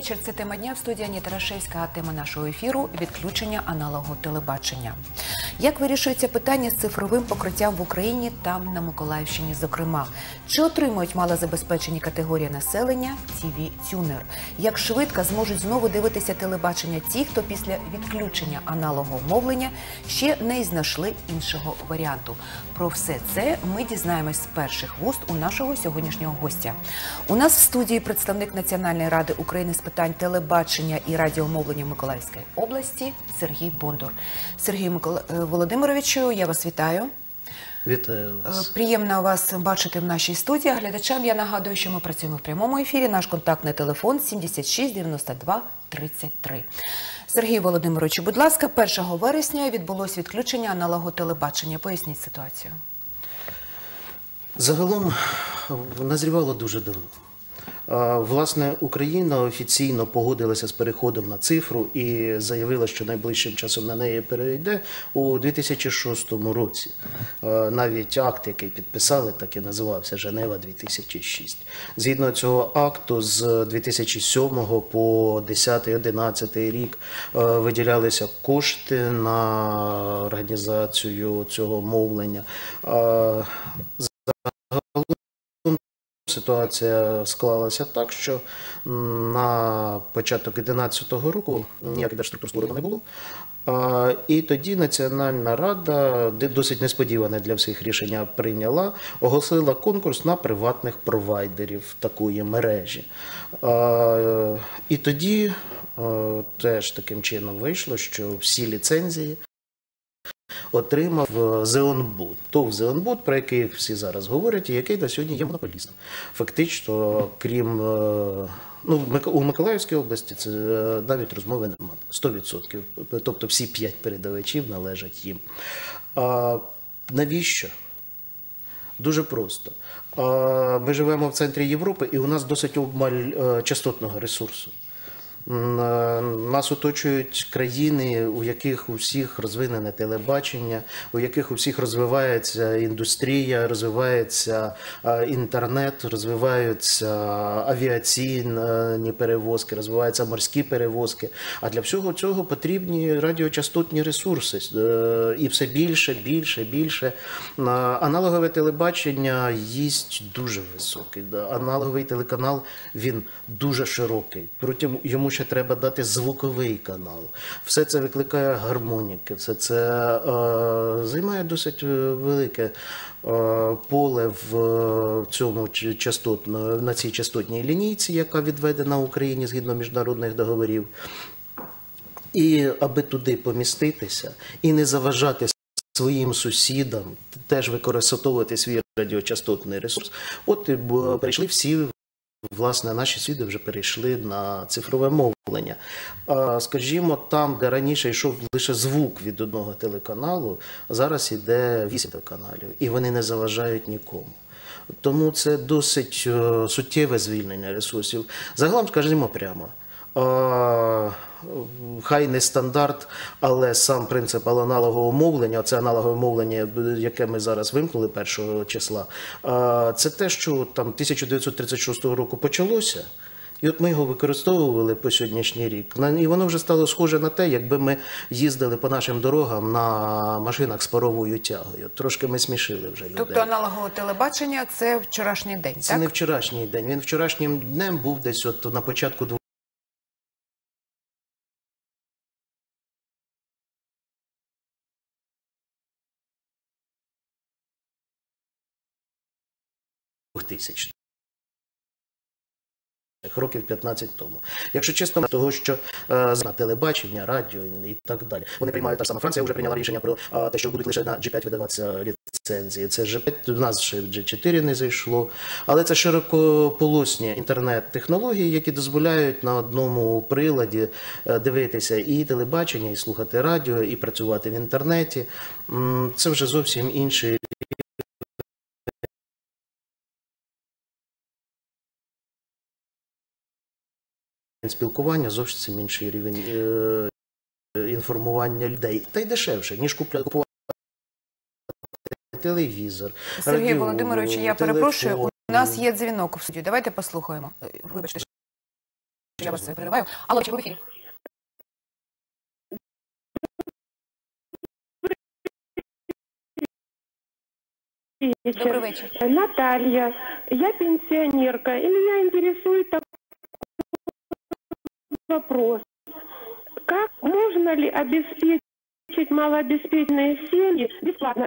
вечір. Це тема дня в студії Ані Тарашевська. А тема нашого ефіру – відключення аналогового телебачення. Як вирішується питання з цифровим покриттям в Україні та на Миколаївщині, зокрема? Чи отримують малозабезпечені категорії населення ТВ-тюнер? Як швидко зможуть знову дивитися телебачення ті, хто після відключення аналогового мовлення ще не знайшли іншого варіанту? Про все це ми дізнаємось з перших вуст у нашого сьогоднішнього гостя. У нас в студії представник Національної ради України з питань телебачення і радіомовлення Миколаївської області Сергій Бондар. Сергій Володимировичу, я вас вітаю. Вітаю вас. Приємно вас бачити в нашій студії. Глядачам я нагадую, що ми працюємо в прямому ефірі. Наш контактний телефон 76 92 33. Сергій Володимирович, будь ласка, 1 вересня відбулось відключення аналогового телебачення. Поясніть ситуацію. Загалом назрівало дуже давно. Власне, Україна офіційно погодилася з переходом на цифру і заявила, що найближчим часом на неї перейде у 2006 році. Навіть акт, який підписали, так і називався «Женева-2006». Згідно цього акту, з 2007 по 2010-2011 рік виділялися кошти на організацію цього мовлення. Ситуація склалася так, що на початок 2011 року ніяких держструктур створено не було. І тоді Національна рада, досить несподіване для всіх рішення прийняла, оголосила конкурс на приватних провайдерів такої мережі. І тоді теж таким чином вийшло, що всі ліцензії отримав Зеонбуд. ТОВ Зеонбуд, про який всі зараз говорять, і який на сьогодні є монополістом. Фактично, крім у Миколаївській області, це навіть розмови немає. 100%. Тобто всі 5 передавачів належать їм. Навіщо? Дуже просто. Ми живемо в центрі Європи, і у нас досить обмаль частотного ресурсу. Нас оточують країни, у яких у всіх розвинене телебачення, у яких у всіх розвивається індустрія, розвивається інтернет, розвиваються авіаційні перевозки, розвиваються морські перевозки. А для всього цього потрібні радіочастотні ресурси. І все більше, більше. Аналогове телебачення їсть дуже високий. Аналоговий телеканал, він дуже широкий. Протягом йому ще треба дати звуковий канал. Все це викликає гармоніки, все це займає досить велике поле на цій частотній лінійці, яка відведена Україні згідно міжнародних договорів. І аби туди поміститися і не заважати своїм сусідам теж використовувати свій радіочастотний ресурс, от і перейшли всі. Власне, наші сусіди вже перейшли на цифрове мовлення. Скажімо, там, де раніше йшов лише звук від одного телеканалу, зараз іде 8 телеканалів, і вони не заважають нікому. Тому це досить суттєве звільнення ресурсів. Загалом, скажімо прямо, хай не стандарт, але сам принцип аналогового мовлення, це аналогове мовлення, яке ми зараз вимкнули 1 числа, це те, що там 1936 року почалося, і от ми його використовували по сьогоднішній рік. І воно вже стало схоже на те, якби ми їздили по нашим дорогам на машинах з паровою тягою. Трошки ми смішили вже людей. Тобто аналогове телебачення – це вчорашній день, так? Це не вчорашній день. Він вчорашнім днем був десь от на початку 2000 років 15 тому. Якщо чесно, того, що на телебачення, радіо і так далі. Вони приймають, та ж сама Франція вже прийняла рішення про те, що будуть лише на G5 видаватися ліцензії. Це G5, у нас ще G4 не зайшло. Але це широкополосні інтернет-технології, які дозволяють на одному приладі дивитися і телебачення, і слухати радіо, і працювати в інтернеті. Це вже зовсім інший спілкування, зовсім інший рівень інформування людей. Та й дешевше, ніж купувати телевізор. Сергій Володимирович, я перепрошую, у нас є дзвінок в студію. Давайте послухаємо. Вибачте, що я вас перериваю. Алло, чи ви в ефірі? Добрый вечер. Наталья, я пенсионерка, и меня интересует такой вопрос. Как можно ли обеспечить малообеспеченные семьи бесплатно?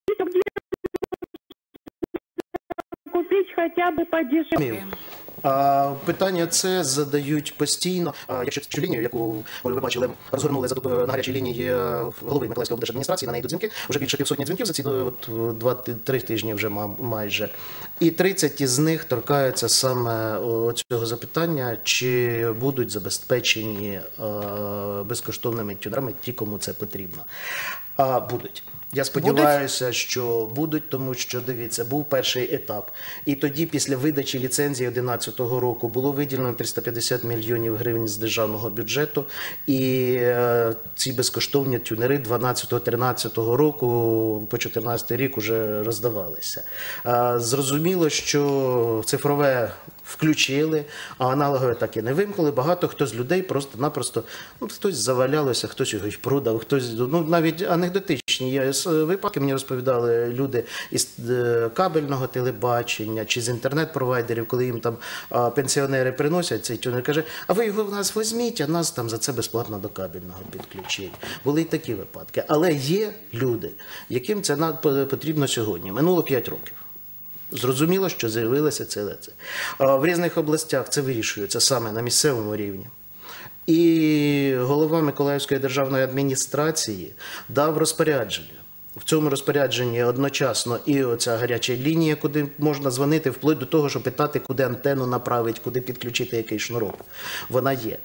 Купить хотя бы подешевле. Питання це задають постійно. Якщо цю лінію, яку ви бачили, розгорнули на гарячій лінії голови Миколаївської облдержадміністрації, на неї йдуть дзвінки, вже більше 500 дзвінків за ці 2-3 тижні вже майже. І 30 із них торкаються саме цього запитання, чи будуть забезпечені безкоштовними тюнерами ті, кому це потрібно. Будуть. Я сподіваюся, що будуть, тому що, дивіться, був перший етап. І тоді, після видачі ліцензії 2011 року, було виділено 350 мільйонів гривень з державного бюджету. І ці безкоштовні тюнери 2012-2013 року, по 2014 рік вже роздавалися. Зрозуміло, що цифрове включили, а аналогове так і не вимкнули. Багато хто з людей просто-напросто, хтось завалялося, хтось його продав, хтось, навіть анекдотичні випадки мені розповідали люди із кабельного телебачення чи з інтернет-провайдерів, коли їм там пенсіонери приносять цей тюнер, каже, а ви його в нас візьміть, а нас там за це безплатно до кабельного підключить. Були й такі випадки. Але є люди, яким це потрібно сьогодні. Минуло 5 років. Зрозуміло, що з'явилося це. В різних областях це вирішується саме на місцевому рівні. І голова Миколаївської державної адміністрації дав розпорядження. В цьому розпорядженні одночасно і оця гаряча лінія, куди можна дзвонити, вплоть до того, щоб питати, куди антенну направити, куди підключити який шнурок. Вона є.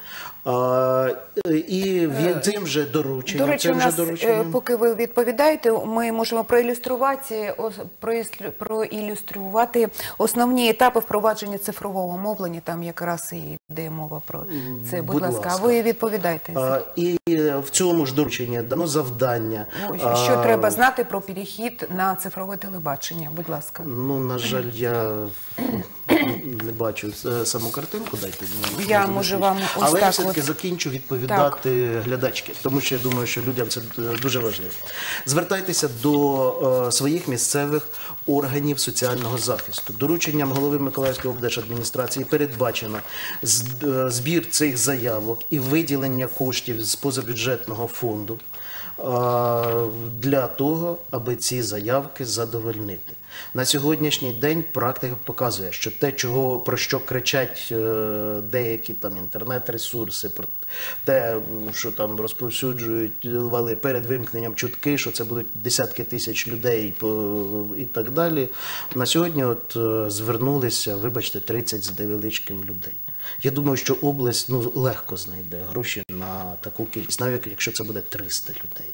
І цим же дорученням. До речі, у нас, поки ви відповідаєте, ми можемо проілюструвати основні етапи впровадження цифрового мовлення. Там якраз і йде мова про це. Будь ласка, а ви відповідайте. І в цьому ж дорученні дано завдання. Що треба знати про перехід на цифрове телебачення? Будь ласка. На жаль, я не бачу саму картинку, дайте мені. Я можу вам ось так. Але я все-таки закінчу відповідати глядачки, тому що я думаю, що людям це дуже важливо. Звертайтеся до своїх місцевих органів соціального захисту. Дорученням голови Миколаївської облдержадміністрації передбачено збір цих заявок і виділення коштів з позабюджетного фонду для того, аби ці заявки задовольнити. На сьогоднішній день практика показує, що те, про що кричать деякі там інтернет-ресурси, про те, що там розповсюджують перед вимкненням чутки, що це будуть десятки тисяч людей і так далі, на сьогодні звернулися, вибачте, 30 з невеличким людей. Я думаю, що область легко знайде гроші на таку кількість, навіть якщо це буде 300 людей.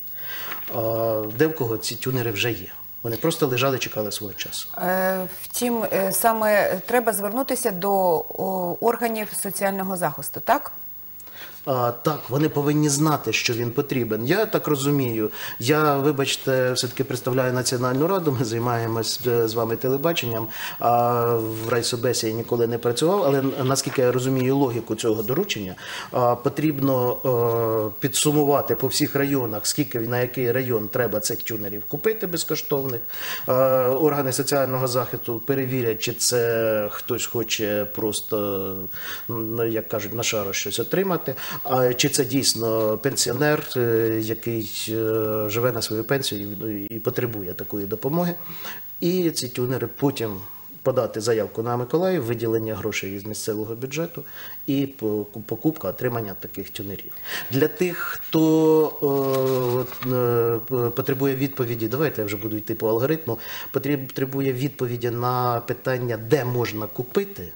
Де в кого ці тюнери вже є. Вони просто лежали, чекали свого часу. Втім, саме треба звернутися до органів соціального захисту, так? Так, вони повинні знати, що він потрібен. Я так розумію, я, вибачте, все-таки представляю Національну раду, ми займаємось з вами телебаченням, а в райсобесі я ніколи не працював, але наскільки я розумію логіку цього доручення, потрібно підсумувати по всіх районах, скільки на який район треба цих тюнерів купити безкоштовних. Органи соціального захисту перевірять, чи це хтось хоче просто, як кажуть, на шару щось отримати. Чи це дійсно пенсіонер, який живе на свою пенсію і потребує такої допомоги. І ці тюнери потім подати заявку на Миколаїв, виділення грошей із місцевого бюджету і покупка, отримання таких тюнерів. Для тих, хто потребує відповіді, давайте я вже буду йти по алгоритму, потребує відповіді на питання, де можна купити.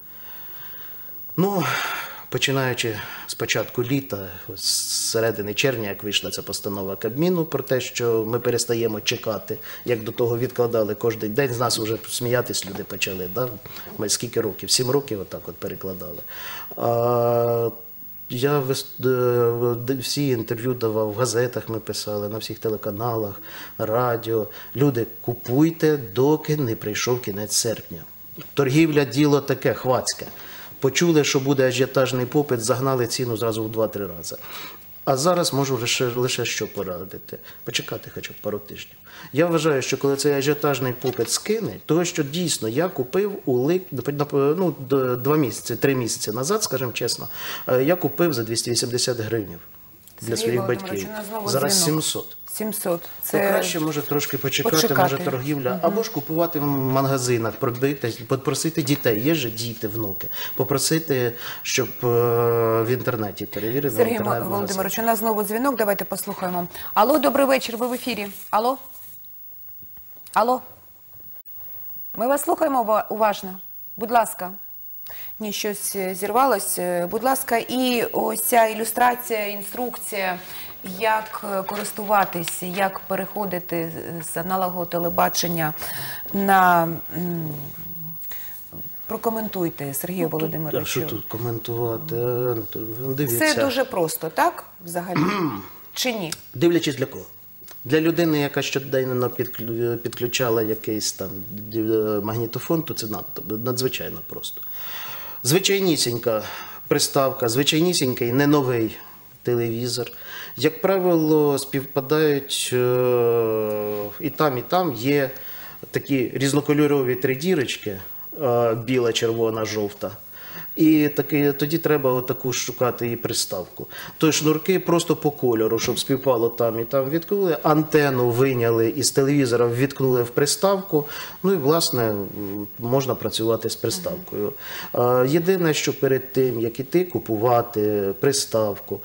Починаючи з початку літа, з середини червня, як вийшла ця постанова Кабміну про те, що ми перестаємо чекати, як до того відкладали кожен день, з нас вже сміятись люди почали, да? Ми скільки років? 7 років отак перекладали. Я всі інтерв'ю давав, в газетах ми писали, на всіх телеканалах, радіо. Люди, купуйте, доки не прийшов кінець серпня. Торгівля – діло таке, хвацьке. Почули, що буде ажіотажний попит, загнали ціну зразу в 2-3 рази. А зараз можу лише що порадити. Почекати хоча б пару тижнів. Я вважаю, що коли цей ажіотажний попит скине, того, що дійсно я купив у 3 місяці назад, скажімо чесно, я купив за 280 гривень для Сергій своїх Володимирович, батьків. у нас знову Зараз дзвінок. 700. 700. То Це краще може трошки почекати, може торгівля, або ж купувати в магазинах, попросити дітей, є же діти, внуки, попросити, щоб в інтернеті перевірили. Сергій інтернет-магазин. Володимирович, у нас знову дзвінок, давайте послухаємо. Алло, добрий вечір, ви в ефірі. Алло? Алло? Ми вас слухаємо уважно. Будь ласка. Ні, щось зірвалось. Будь ласка, і ось ця ілюстрація, інструкція, як користуватись, як переходити з аналогового телебачення на... Прокоментуйте, Сергію Володимировичу. А що тут коментувати? Дивіться. Все дуже просто, так? Взагалі? Чи ні? Дивлячись для кого? Для людини, яка щоденно підключала якийсь там магнітофон, то це надзвичайно просто. Звичайнісінька приставка, звичайнісінький не новий телевізор. Як правило, співпадають і там є такі різнокольорові 3 дірочки, біла, червона, жовта. І тоді треба таку шукати і приставку. То шнурки просто по кольору, щоб співпало там і там відкнули, антенну вийняли із телевізора, відкнули в приставку, ну і, власне, можна працювати з приставкою. Єдине, що перед тим, як іти купувати приставку,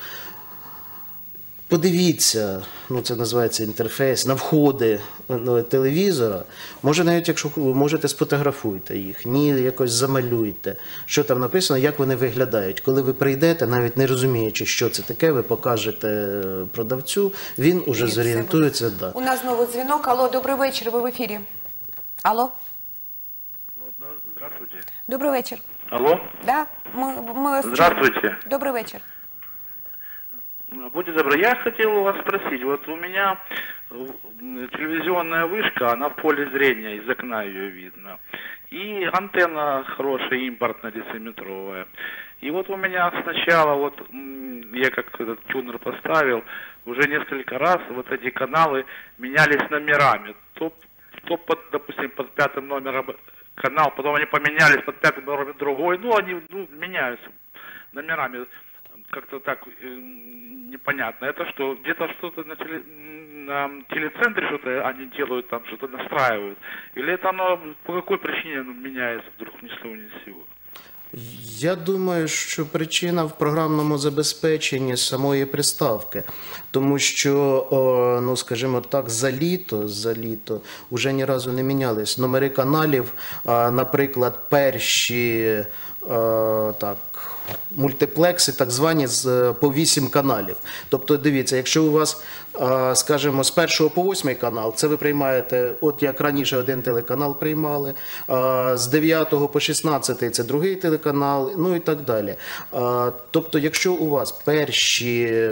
подивіться, це називається інтерфейс, на входи телевізора. Може, навіть якщо можете, сфотографуйте їх, якось замалюйте, що там написано, як вони виглядають. Коли ви прийдете, навіть не розуміючи, що це таке, ви покажете продавцю, він уже зорієнтується. Да. У нас знову дзвінок. Алло, добрий вечір, ви в ефірі. Алло? Здравствуйте. Добрий вечір. Алло. Да? Ми вас чуємо. Здравствуйте. Добрий вечір. Будьте добры, я хотел у вас спросить, вот у меня телевизионная вышка, она в поле зрения, из окна ее видно. И антенна хорошая, импортная, дециметровая. И вот у меня сначала, я как этот тюнер поставил, уже несколько раз вот эти каналы менялись номерами. То допустим, под 5 номером канал, потом они поменялись под 5 номером другой, они меняются номерами. Как-то так непонятно. Это что, где-то что-то на телецентре что-то они делают, там что-то настраивают? Или это оно по какой причине меняется вдруг ни с того ни с сего? Я думаю, що причина в програмному забезпеченні самої приставки. Тому що, скажімо так, за літо вже ні разу не мінялись номери каналів. Наприклад, перші мультиплекси, так звані, по 8 каналів. Тобто, дивіться, якщо у вас, скажімо, з 1 по 8 канал, це ви приймаєте, от як раніше один телеканал приймали, з 9 по 16 це другий телеканал, ну і так далі. Тобто, якщо у вас перші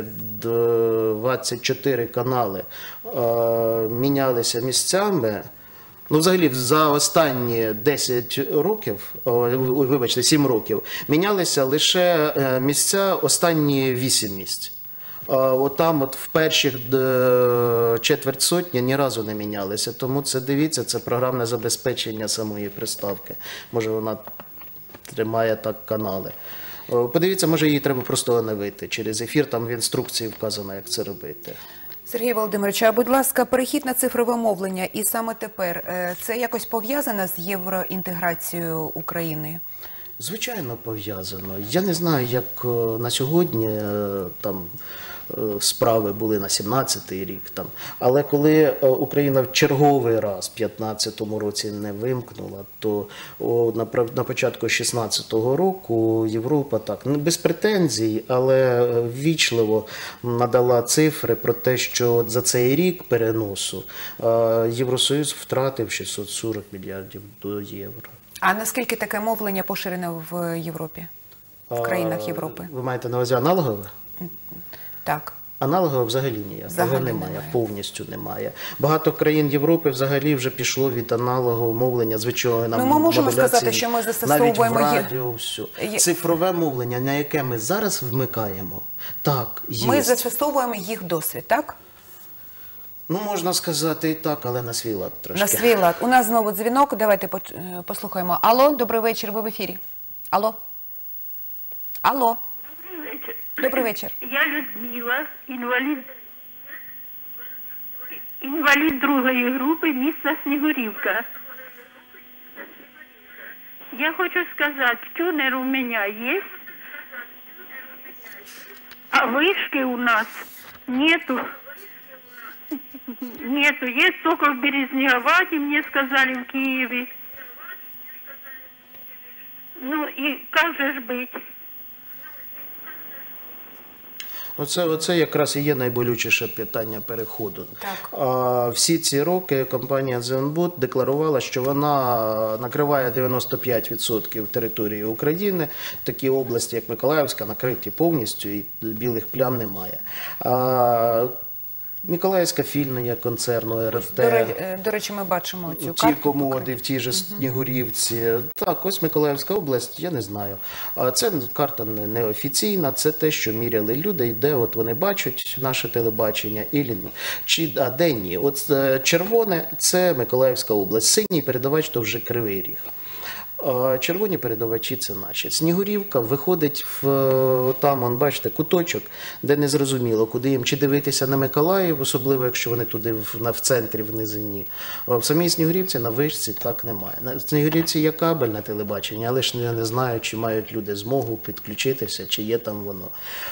24 канали мінялися місцями, взагалі, за останні 10 років, вибачте, 7 років, мінялися лише місця останні 8 місць. Отам в перших четверть сотні ні разу не мінялися. Тому це, дивіться, це програмне забезпечення самої приставки. Може, вона тримає так канали. Подивіться, може, її треба просто оновити через ефір, там в інструкції вказано, як це робити. Сергій Володимирович, а будь ласка, перехід на цифрове мовлення і саме тепер, це якось пов'язано з євроінтеграцією України? Звичайно, пов'язано. Я не знаю, як на сьогодні там справи були на 17-й рік. Але коли Україна в черговий раз в 15-му році не вимкнула, то на початку 16-го року Європа так, без претензій, але ввічливо надала цифри про те, що за цей рік переносу Євросоюз втратив 640 мільярдів євро. А наскільки таке мовлення поширене в Європі? В країнах Європи? Ви маєте на увазі аналогове? Так. Аналогів взагалі ніякого Взагалі немає, немає. повністю немає. Багато країн Європи взагалі вже пішло від аналогового мовлення, звичайно, Ну, ми можемо модуляції, сказати, що ми застосовуємо навіть в їх- радіо, все. Є- Цифрове мовлення, на яке ми зараз вмикаємо, так, є. Ми застосовуємо їх досвід, так? Ну, можна сказати і так, але на свій лад трошки. На свій лад. У нас знову дзвінок, давайте послухаємо. Алло, добрий вечір, ви в ефірі. Алло. Алло. Вечір. Добрий вечір. Я Людмила, інвалід другої групи, міста Снігурівка. Я хочу сказати, тюнер у мене є, а вышки у нас нету. Нету. Есть только в Березнеговаде, мне сказали, в Киеве. Ну и как же ж быть? Оце якраз і є найболючіше питання переходу. Так. Всі ці роки компанія Зенбуд декларувала, що вона накриває 95% території України. Такі області, як Миколаївська, накриті повністю і білих плям немає. Миколаївська філія концерну РФТ. До речі, ми бачимо цю Ті карту. комоди в тій же Снігурівці. Так, ось Миколаївська область, я не знаю. Це карта неофіційна, це те, що міряли люди, і де от вони бачать наше телебачення, а де ні. От червоне – це Миколаївська область, синій передавач – то вже Кривий Ріг. Червоні передавачі – це наші. Снігурівка виходить там, он, бачите, куточок, де не зрозуміло, куди їм, чи дивитися на Миколаїв, особливо, якщо вони туди в центрі, в низині. В самій Снігурівці на вишці так немає. На Снігурівці є кабельне телебачення, але ж я не знаю, чи мають люди змогу підключитися, чи є там воно.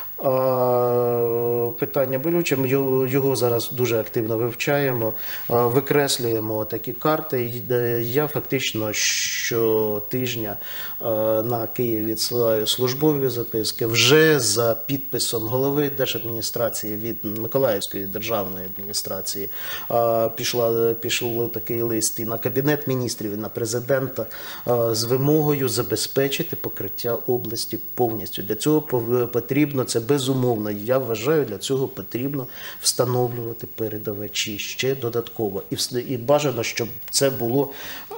Питання болюче, ми його зараз дуже активно вивчаємо, викреслюємо такі карти. Я фактично щотижня на Київ відсилаю службові записки. Вже за підписом голови держадміністрації від Миколаївської державної адміністрації пішов такий лист і на Кабінет міністрів, і на президента з вимогою забезпечити покриття області повністю. Для цього потрібно, це безумовно, я вважаю, для цього потрібно встановлювати передавачі ще додатково. І бажано, щоб це було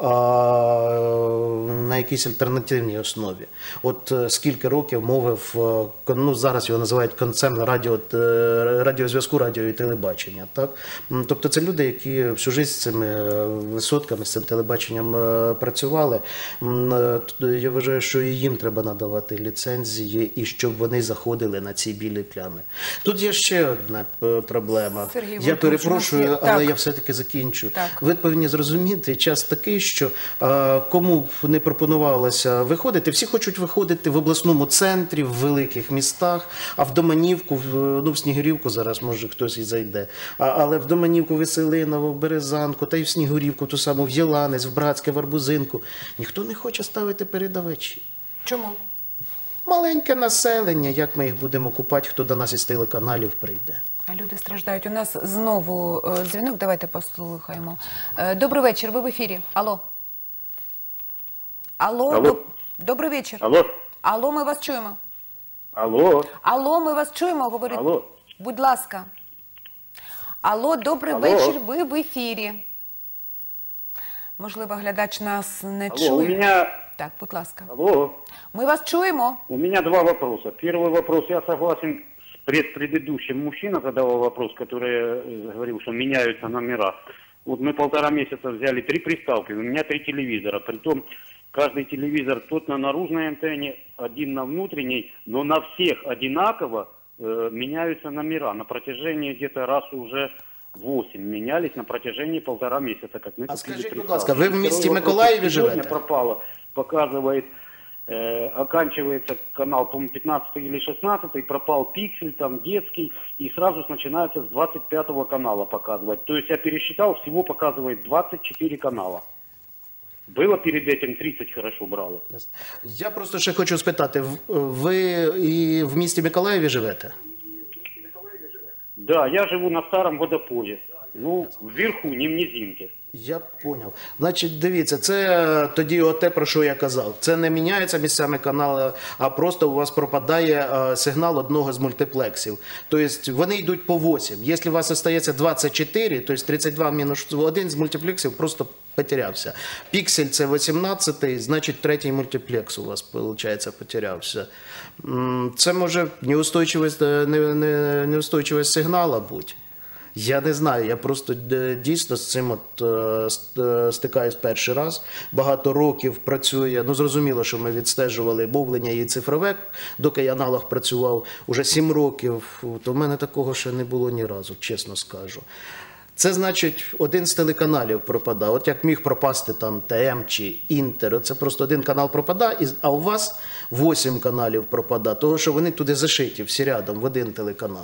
на якійсь альтернативній основі. От скільки років мовив, ну зараз його називають концерн радіозв'язку, радіо і телебачення. Так? Тобто це люди, які всю життя з цими висотками, з цим телебаченням працювали. Я вважаю, що і їм треба надавати ліцензії, і щоб вони заходили на ці білі плями. Тут є ще одна проблема. Сергій, Я перепрошую, але так. я все-таки закінчу. Так. Ви повинні зрозуміти, час такий, що кому б не пропонувалося виходити, всі хочуть виходити в обласному центрі, в великих містах, а в Доманівку, в Снігурівку зараз може хтось і зайде, але в Доманівку, Веселиново, в Березанку, та й в Снігурівку, ту саму в Єланець, в Братське, в Арбузинку. Ніхто не хоче ставити передавачі. Чому? Маленьке населення, як ми їх будемо купати, хто до нас із телеканалів прийде. А люди страждають. У нас знову дзвінок, давайте послухаємо. Добрий вечір, ви в ефірі. Алло. Алло. Алло. Добрий вечір. Алло. Алло, ми вас чуємо. Алло. Алло, ми вас чуємо, говорить. Алло. Будь ласка. Алло, добрий Алло. вечір, ви в ефірі. Можливо, глядач нас не Алло, чує. у меня... Так, будь ласка. Алло. Ми вас чуємо. У меня два вопроса. Первый вопрос. Я согласен с предыдущим. Мужчина задавал вопрос, который говорил, что меняются номера. Вот мы 1,5 месяца взяли 3 приставки. У меня 3 телевизора. Притом каждый телевизор тот на наружной антенне, один на внутренней, но на всех одинаково меняются номера. На протяжении где-то раз уже 8 менялись на протяжении 1,5 месяца. Как мы А купили скажіть, будь приставки. ласка, ви в місті Второй вопрос. Миколаєві Сегодня живете? пропало, показывает, оканчивается канал, по-моему, 15 или 16, пропал пиксель, там детский, и сразу начинается с 25 канала показывать. То есть я пересчитал, всего показывает 24 канала. Было перед этим 30 хорошо брало. Я просто ще хочу спитати, ви і в місті Миколаєві живете? Да, я живу на старом водопое. Ну, вверху, не в низинке. Я поняв. Значить, дивіться, це тоді те, про що я казав. Це не міняється місцями каналу, а просто у вас пропадає сигнал одного з мультиплексів. Тобто вони йдуть по 8. Якщо у вас залишається 24, тобто 32 мінус 1 з мультиплексів просто потерявся. Піксель це 18, значить третій мультиплекс у вас, виходить, потерявся. Це може неустойчивість сигнала бути. Я не знаю, я просто дійсно з цим стикаюсь перший раз. Багато років працює, зрозуміло, що ми відстежували мовлення і цифрове, доки я аналог працював уже 7 років, то в мене такого ще не було ні разу, чесно скажу. Це значить, один з телеканалів пропадав. От як міг пропасти там ТМ чи Інтер, це просто один канал пропадає, а у вас 8 каналів пропадає, тому що вони туди зашиті всі рядом в один телеканал.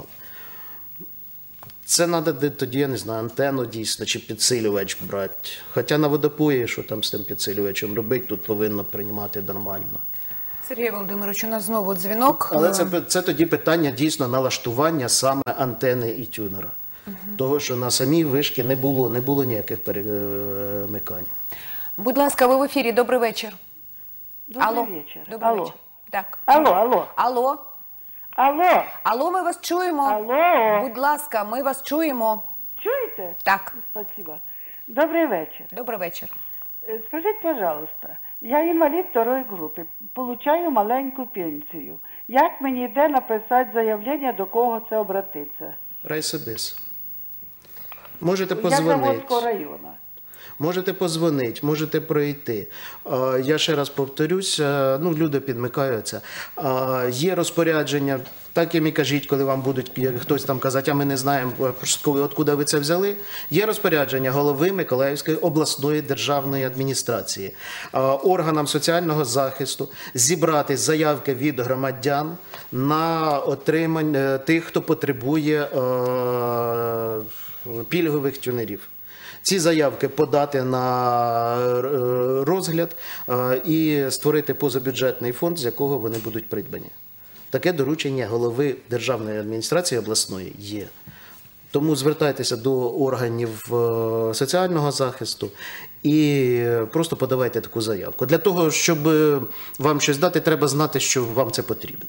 Це треба тоді, я не знаю, антенну дійсно чи підсилювач брати. Хоча на водопої, що там з тим підсилювачем робити, тут повинно приймати нормально. Сергій Володимирович, у нас знову дзвінок. Але це тоді питання дійсно налаштування саме антени і тюнера. Того, що на самій вишці не було ніяких перемикань. Будь ласка, ви в ефірі. Добрий вечір. Добрий вечір. Добрий Алло. вечір. Так. Алло. Алло, ми вас чуємо. Алло. Будь ласка, ми вас чуємо. Чуєте? Так. Спасибо. Добрий вечір. Добрий вечір. Скажіть, пожалуйста, я інвалід второї групи, получаю маленьку пенсію. Як мені де написати заявлення, до кого це обратитися? Райсобис. Можете Я позвонити. Заводського району. Можете позвонити, можете пройти. Я ще раз повторюся, люди підмикаються. Є розпорядження, так і кажіть, коли вам будуть хтось там казати, а ми не знаємо, откуда ви це взяли. Є розпорядження голови Миколаївської обласної державної адміністрації, органам соціального захисту зібрати заявки від громадян на отримання тих, хто потребує пільгових тюнерів. Ці заявки подати на розгляд і створити позабюджетний фонд, з якого вони будуть придбані. Таке доручення голови державної адміністрації обласної є. Тому звертайтеся до органів соціального захисту і просто подавайте таку заявку. Для того, щоб вам щось дати, треба знати, що вам це потрібно.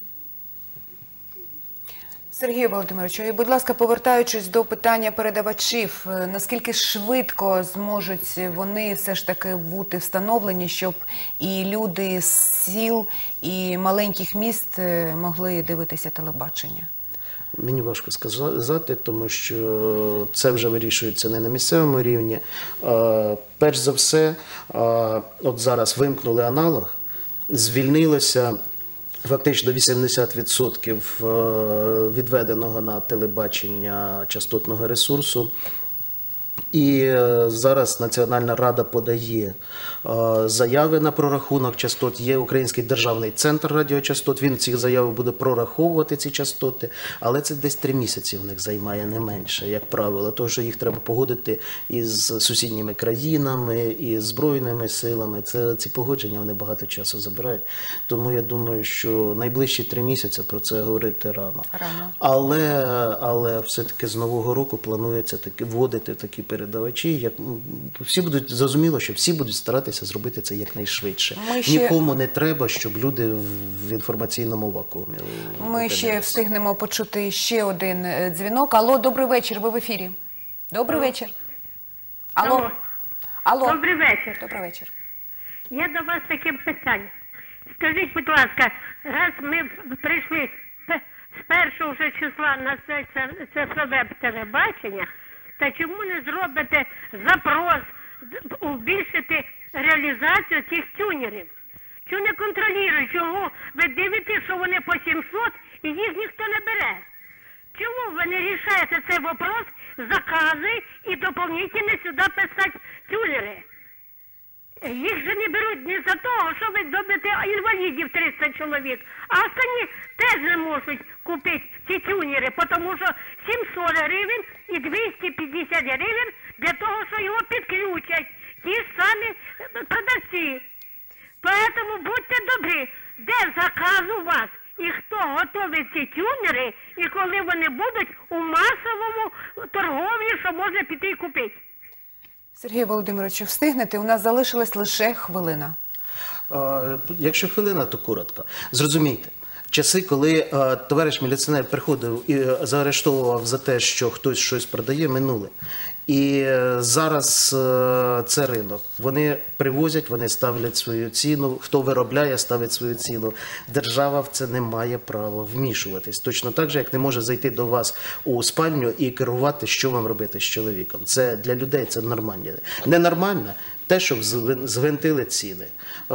Сергію Володимировичу, і, будь ласка, повертаючись до питання передавачів, наскільки швидко зможуть вони все ж таки бути встановлені, щоб і люди з сіл, і маленьких міст могли дивитися телебачення? Мені важко сказати, тому що це вже вирішується не на місцевому рівні. Перш за все, от зараз вимкнули аналог, звільнилося фактично 80% відведеного на телебачення частотного ресурсу. І зараз Національна рада подає заяви на прорахунок частот. Є Український державний центр радіочастот, він ці заяви буде прораховувати, ці частоти, але це десь 3 місяці в них займає, не менше, як правило, тому що їх треба погодити із сусідніми країнами, із Збройними силами. Ці погодження вони багато часу забирають. Тому я думаю, що найближчі 3 місяці про це говорити рано. Але все-таки з Нового року планується вводити такі передавачі, всі будуть, зрозуміло, що всі будуть старатися зробити це якнайшвидше. Нікому не треба, щоб люди в інформаційному вакуумі. Ми ще встигнемо почути ще один дзвінок. Алло, добрий вечір, ви в ефірі. Добрий вечір. Алло. Добрий вечір. Добрий вечір. Я до вас таке питання. Скажіть, будь ласка, раз ми прийшли з 1 вже числа на цифрове телебачення, та чому не зробите запрос збільшити реалізацію цих тюнерів? Чому не контролюють? Чому ви дивитесь, що вони по 700 і їх ніхто не бере? Чому ви не рішаєте цей вопрос, закази і доповнительно сюди писати тюнери? Їх же не беруть не за того, що ви добите інвалідів 300 чоловік, а останні теж не можуть купити ці тюнери, тому що 700 гривень і 250 гривень для того, що його підключать ті ж самі продавці. Тому будьте добрі, де заказ у вас і хто готовить ці тюнери і коли вони будуть у масовому торговлі, що можна піти і купити. Сергій Володимирович, встигнете? У нас залишилась лише хвилина. Якщо хвилина, то коротко. Зрозумійте, часи, коли товариш міліціонер приходив і заарештовував за те, що хтось щось продає, минули. І зараз це ринок. Вони привозять, вони ставлять свою ціну. Хто виробляє, ставить свою ціну. Держава в це не має права вмішуватись. Точно так же, як не може зайти до вас у спальню і керувати, що вам робити з чоловіком. Це для людей це нормально. Ненормально те, що звинтили ціни.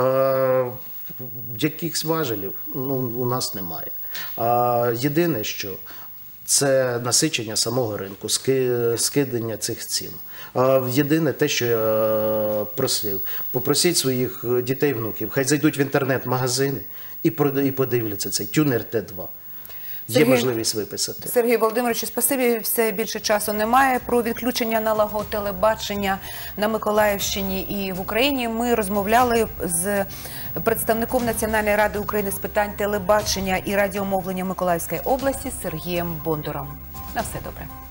Якихось важелів у нас немає. Єдине, що це насичення самого ринку, скидання цих цін. Єдине те, що я просив, попросіть своїх дітей, внуків, хай зайдуть в інтернет-магазини і подивляться цей тюнер Т2. Є можливість виписати. Сергій Володимирович, спасибі, все більше часу немає. Про відключення аналогового телебачення на Миколаївщині і в Україні ми розмовляли з представником Національної ради України з питань телебачення і радіомовлення Миколаївської області Сергієм Бондаром. На все добре.